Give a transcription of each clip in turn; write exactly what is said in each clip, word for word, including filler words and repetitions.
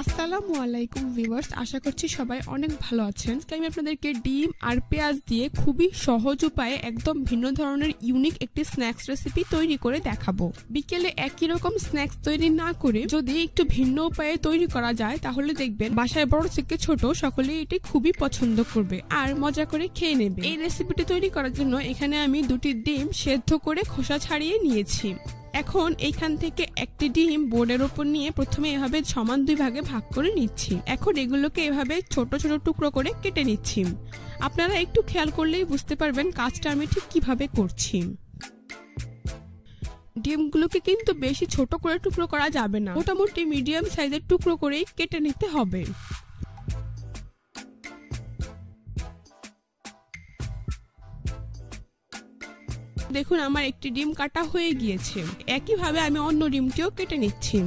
আসসালামু আলাইকুম ভিউয়ার্স, আশা করছি সবাই অনেক ভালো আছেন। আমি আপনাদেরকে ডিম আর পেঁয়াজ দিয়ে খুবই সহজ উপায়ে একদম ভিন্ন ধরনের ইউনিক একটি স্ন্যাক্স রেসিপি তৈরি করে দেখাবো। বিকেলে একই রকম স্ন্যাক্স তৈরি না করে যদি একটু ভিন্ন উপায়ে তৈরি করা যায় তাহলে দেখবেন বাসায় বড় থেকে ছোট সকলেই এটি খুবই পছন্দ করবে আর মজা করে খেয়ে নেবে। এই রেসিপিটি তৈরি করার জন্য এখানে আমি দুটি ডিম সেদ্ধ করে খোসা ছাড়িয়ে নিয়েছি। এখন এইখান থেকে একটি ডিম বোর্ডের উপর নিয়ে প্রথমে এভাবে সমান দুই ভাগে ভাগ করে নিচ্ছি। এখন এগুলোকে এভাবে ছোট ছোট টুকরো করে কেটে নিচ্ছি। আপনারা একটু খেয়াল করলেই বুঝতে পারবেন কাজটা আমি ঠিক কিভাবে করছি। ডিমগুলোকে কিন্তু বেশি ছোট করে টুকরো করা যাবে না, মোটামুটি মিডিয়াম সাইজের টুকরো করেই কেটে নিতে হবে। দেখুন আমার একটি ডিম কাটা হয়ে গিয়েছে। একইভাবে আমি অন্য ডিমটিও কেটে নিচ্ছি।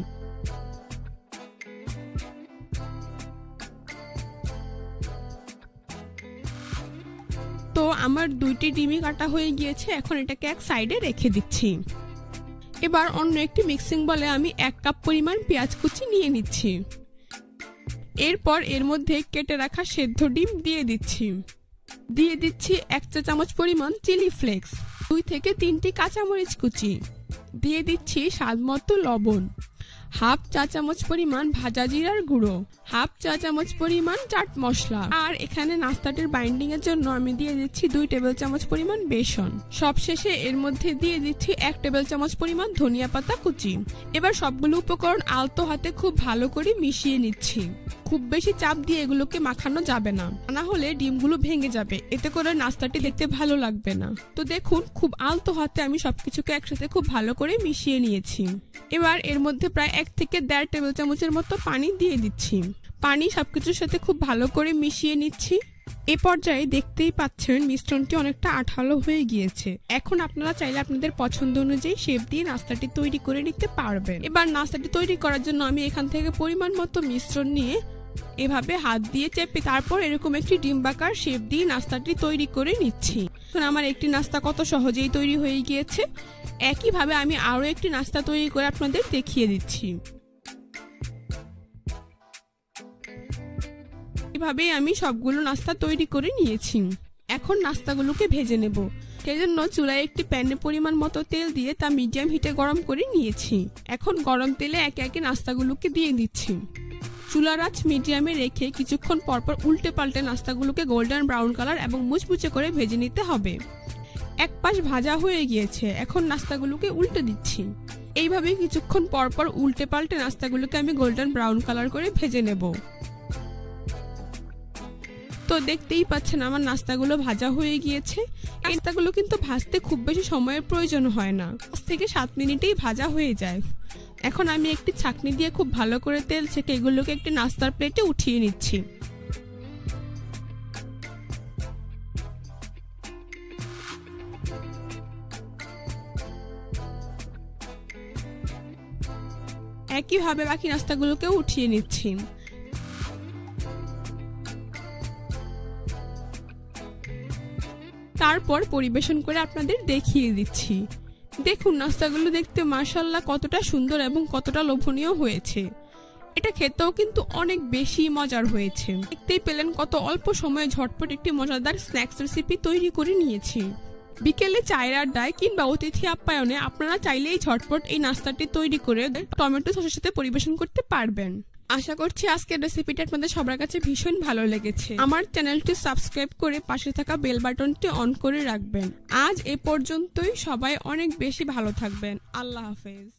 তো আমার দুইটি ডিমই কাটা হয়ে গিয়েছে, এখন এটাকে এক সাইডে রেখে দিচ্ছি। এবার অন্য একটি মিক্সিং বলে আমি এক কাপ পরিমাণ পেঁয়াজ কুচি নিয়ে নিচ্ছি। এরপর এর মধ্যে কেটে রাখা সেদ্ধ ডিম দিয়ে দিচ্ছি। দিয়ে দিচ্ছি এক চা চামচ পরিমাণ চিলি ফ্লেক্স, দুই থেকে তিনটি কাঁচামরিচ কুচি, দিয়ে দিচ্ছি স্বাদ মতো লবণ, হাফ চা চামচ পরিমাণ ভাজা জিরার গুঁড়ো, হাফ চা চামচ পরিমাণ চাট মশলা, আর এখানে নাস্তাটির বাইন্ডিং এর জন্য আমি দিয়ে দিচ্ছি দুই টেবিল চামচ পরিমাণ বেসন। সবশেষে এর মধ্যে দিয়ে দিচ্ছি এক টেবিল চামচ পরিমাণ ধনিয়া পাতা কুচি। এবার সবগুলো উপকরণ আলতো হাতে খুব ভালো করে মিশিয়ে নিচ্ছি। খুব বেশি চাপ দিয়ে এগুলোকে মাখানো যাবে না, না হলে ডিমগুলো ভেঙে যাবে, এতে করে নাস্তাটি দেখতে ভালো লাগবে না। তো দেখুন খুব আলতো হাতে আমি সবকিছুকে একসাথে খুব ভালো করে মিশিয়ে নিয়েছি। এবার এর মধ্যে প্রায় এক থেকে দেড় টেবিল চামচের মতো পানি দিয়ে দিচ্ছি। পানি সবকিছুর সাথে খুব ভালো করে মিশিয়ে নিচ্ছি। এ পর্যায়ে দেখতেই পাচ্ছেন মিশ্রণটি অনেকটা আঠালো হয়ে গিয়েছে। এখন আপনারা চাইলে আপনাদের পছন্দ অনুযায়ী শেপ দিয়ে নাস্তাটি তৈরি করে নিতে পারবেন। এবার নাস্তাটি তৈরি করার জন্য আমি এখান থেকে পরিমাণ মতো মিশ্রণ নিয়ে এভাবে হাত দিয়ে চেপে তারপর এরকম একটি ডিম্বাকার শেপ দিয়ে নাস্তাটি তৈরি করে নিচ্ছি। এখন আমার একটি নাস্তা কত সহজেই তৈরি হয়ে গিয়েছে। একইভাবে আমি আরো একটি নাস্তা তৈরি করে আপনাদের দেখিয়ে দিচ্ছি। এভাবে আমি সবগুলো নাস্তা তৈরি করে নিয়েছি। এখন নাস্তাগুলোকে ভেজে নেব। সেজন্য চুলায় একটি প্যানে পরিমাণ মতো তেল দিয়ে তা মিডিয়াম হিটে গরম করে নিয়েছি। এখন গরম তেলে একে একে নাস্তাগুলোকে দিয়ে দিচ্ছি। চুলার আঁচ মিডিয়ামে রেখে কিছুক্ষণ পরপর উল্টে পাল্টে নাস্তাগুলোকে গোল্ডেন ব্রাউন কালার এবং মুচমুচে করে ভেজে নিতে হবে। এক পাশ ভাজা হয়ে গিয়েছে, এখন নাস্তাগুলোকে উল্টে দিচ্ছি। এইভাবে কিছুক্ষণ পরপর উল্টে পাল্টে নাস্তাগুলোকে আমি গোল্ডেন ব্রাউন কালার করে ভেজে নেব। তো দেখতেই পাচ্ছেন আমার নাস্তাগুলো ভাজা হয়ে গিয়েছে। নাস্তাগুলো কিন্তু ভাজতে খুব বেশি সময়ের প্রয়োজন হয় না, পাঁচ থেকে সাত মিনিটেই ভাজা হয়ে যায়। এখন আমি একটি ছাঁকনি দিয়ে খুব ভালো করে তেল ছেঁকে এগুলোকে একটি নাস্তার প্লেটে উঠিয়ে নিচ্ছি। একইভাবে বাকি নাস্তাগুলোকে উঠিয়ে নিচ্ছি। তারপর পরিবেশন করে আপনাদের দেখিয়ে দিচ্ছি। দেখুন নাস্তাগুলো দেখতে মাশাআল্লাহ কতটা সুন্দর এবং কতটা লোভনীয় হয়েছে। এটা খেতেও কিন্তু অনেক বেশি মজার হয়েছে। দেখতেই পেলেন কত অল্প সময়ে ঝটপট একটি মজাদার স্ন্যাক্স রেসিপি তৈরি করে নিয়েছি। বিকেলে চায়ের আড্ডায় কিংবা অতিথি আপ্যায়নে আপনারা চাইলেই ঝটপট এই নাস্তাটি তৈরি করে টমেটো সসের সাথে পরিবেশন করতে পারবেন। আশা করছি আজকের রেসিপিটা আপনাদের সবার কাছে ভীষণ ভালো লেগেছে। আমার চ্যানেলটি সাবস্ক্রাইব করে পাশে থাকা বেল বাটনটি অন করে রাখবেন। আজ এ পর্যন্তই, সবাই অনেক বেশি ভালো থাকবেন। আল্লাহ হাফেজ।